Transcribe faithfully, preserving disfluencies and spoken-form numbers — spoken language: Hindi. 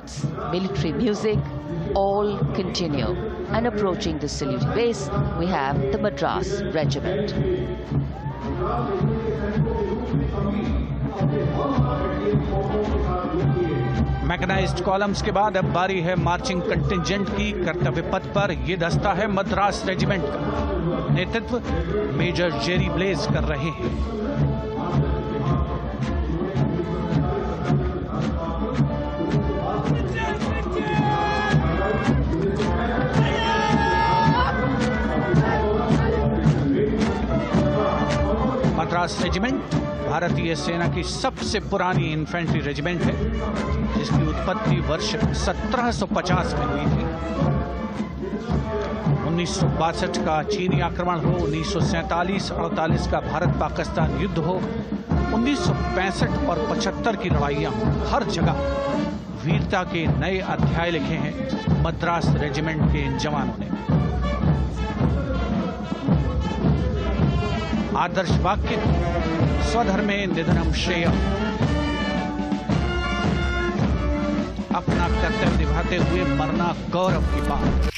flags, military music, all continue. And approaching the saluting base, we have the Madras Regiment. Mechanised columns के बाद अब बारी है मार्चिंग कंटिंजेंट की। कर्तव्य पथ पर ये दस्ता है मद्रास रेजिमेंट का। नेतृत्व मेजर जेरी ब्लेज कर रहे हैं। मद्रास रेजिमेंट भारतीय सेना की सबसे पुरानी इन्फेंट्री रेजिमेंट है, जिसकी उत्पत्ति वर्ष सत्रह सौ पचास में हुई थी। उन्नीस सौ बासठ का चीनी आक्रमण हो, उन्नीस सौ सैंतालीस अड़तालीस का भारत पाकिस्तान युद्ध हो, उन्नीस सौ पैंसठ और पचहत्तर की लड़ाइयां, हर जगह वीरता के नए अध्याय लिखे हैं मद्रास रेजिमेंट के इन जवानों ने। आदर्श वाक्य स्वधर्मे निधनम श्रेय। अपना कर्तव्य निभाते हुए मरना गौरव की बात।